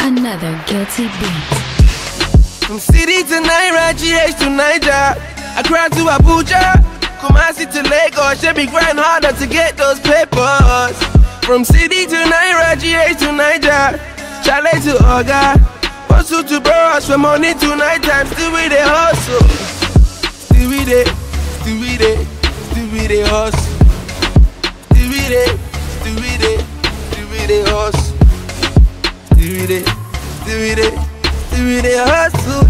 Another guilty beat. From city to Naira, GH to Niger, Accra to Abuja, Kumasi to Lagos, should be grind harder to get those papers. From city to Naira, GH to Niger, Chale to Oga, hustle to Boros, from morning to night time, still we dey hustle. Still we dey hustle. Still we dey hustle. Still we dey hustle.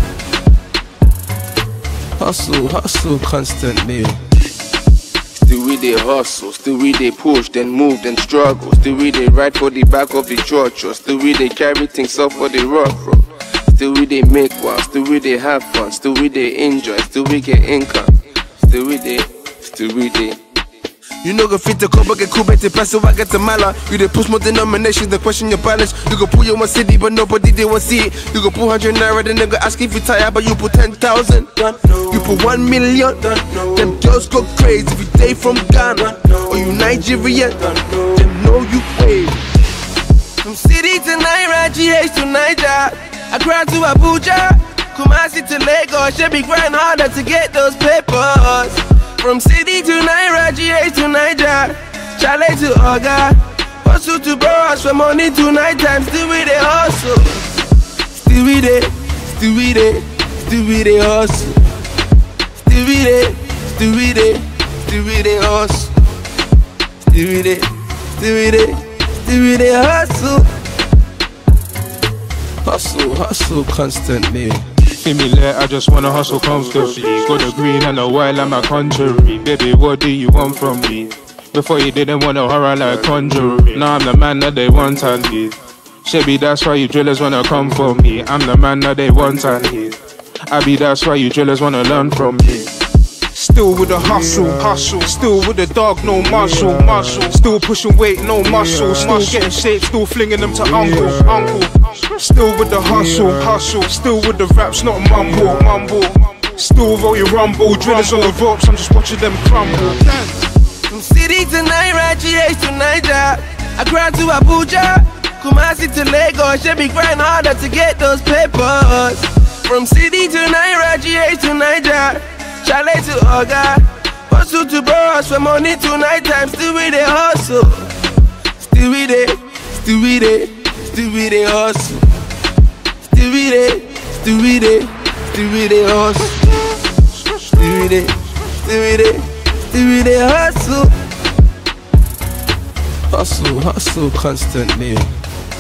Hustle constantly. Still we dey hustle, still we dey push, then move, then struggle. Still we dey ride for the back of the church, or still we dey carry things up for the rough road. Still we dey make one, still we dey have fun, still we dey enjoy, still we get income. Still we dey. You know go fit the cover, get cool, bet the pass so I get the mala. You dey push more denominations, they question your balance. You go pull your one city, but nobody they want see it. You go pull 100 naira, then they go ask if you tired, but you put 10,000. You put 1 million, them girls go crazy if you day from Ghana or you Nigerian. Them know you pay. From city to Naira, GH to Niger, Accra to Abuja, Kumasi to Lagos, should be grind harder to get those papers. From city to Naira, GH to Niger, Chale to Oga, hustle to Boros, from morning to night time, still we dey hustle. Still we dey hustle. Still we dey hustle. Still we dey hustle. Hustle constantly. Feel me lit, I just wanna hustle comfortably. Got the green and the white like my country. Baby, what do you want from me? Before you didn't want a horror like conjuring. Now I'm the man that they want and need. Shabby, that's why you drillers wanna come for me. I'm the man that they want and need. I be, that's why you drillers wanna learn from me. Still with the hustle. Still with the dog, no muscle. Still pushing weight, no muscle. Still getting shaped, still flinging them to uncle. Still with the hustle. Still with the raps, not mumble. Still roll your rumble. Drillers on the ropes, I'm just watching them crumble. From city to Naira, GH to Niger, Accra to Abuja, Kumasi to Lagos, should be grind harder to get those papers. From city to Naira, GH to Niger, Chale to Oga, hustle to Boros, from morning to night time, still we dey hustle. Still we dey hustle. Still we dey hustle. Still we dey hustle. Hustle constantly.